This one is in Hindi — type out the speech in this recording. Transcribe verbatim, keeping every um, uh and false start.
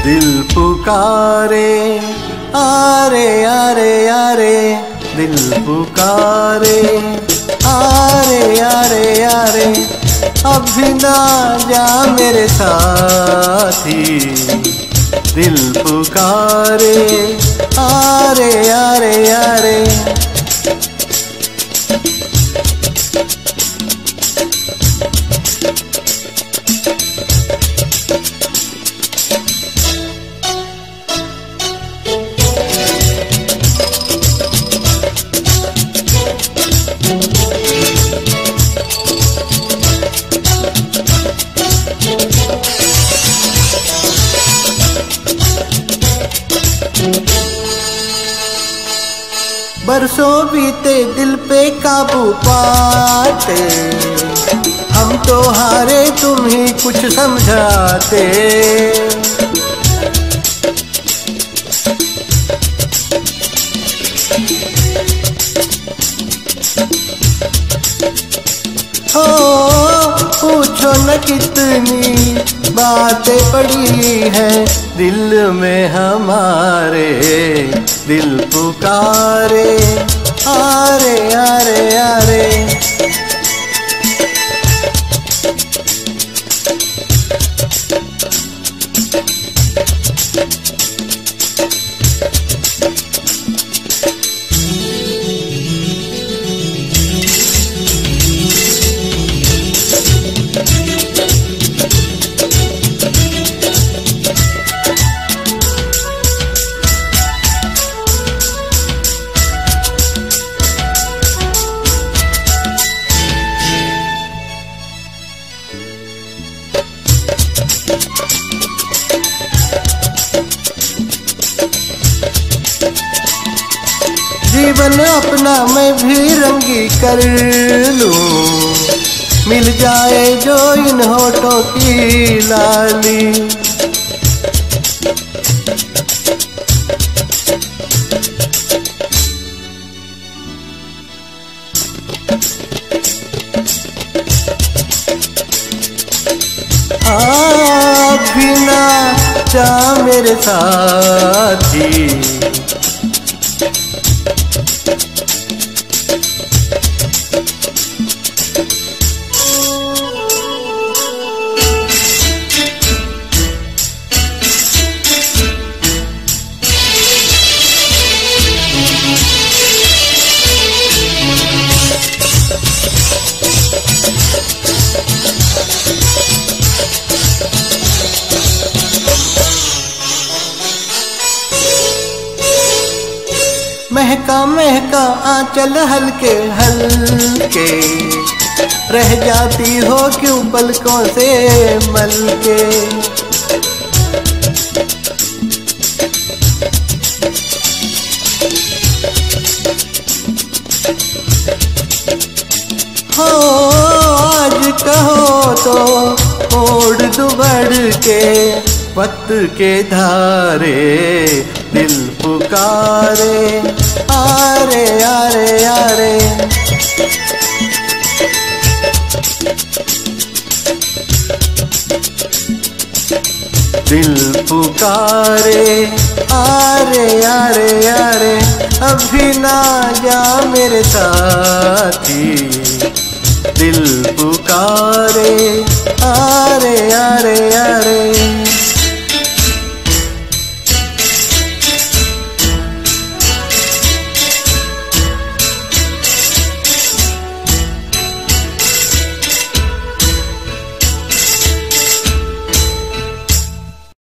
दिल पुकारे आरे आरे आरे, दिल पुकारे आरे आरे आरे, अभी ना जा मेरे साथी। दिल पुकारे आरे आरे आरे। बरसों बीते दिल पे काबू पाते, हम तो हारे तुम ही कुछ समझाते। हो पूछो न कितनी बातें पड़ी हैं दिल में हमारे। दिल पुकारे आरे आरे आरे। जीवन अपना मैं भी रंगी कर लूं, मिल जाए जो इन होठों की लाली। आ भी ना जा मेरे साथी। महका महका आंचल हल्के हल्के, रह जाती हो क्यों पलकों से मलके। हो आज कहो तो ओढ़ दुबड़ के पत के धारे। दिल पुकारे आरे आरे आरे। दिल पुकारे आरे आरे आरे, अभी ना जा मेरे साथी। दिल पुकारे आरे आरे आरे।